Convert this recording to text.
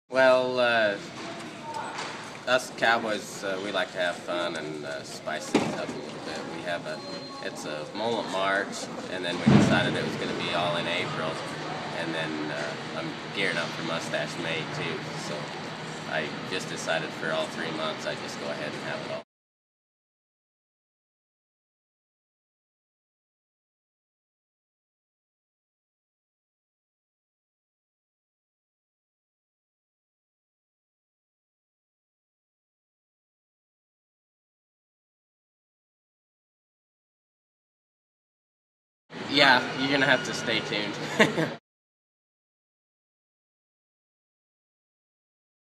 Well, us cowboys, we like to have fun and spice things up a little bit. It's a mullet March, and then we decided it was going to be all in April, and then I'm gearing up for Mustache May too. So I just decided for all 3 months I'd just go ahead and have it all. Yeah, you're gonna have to stay tuned.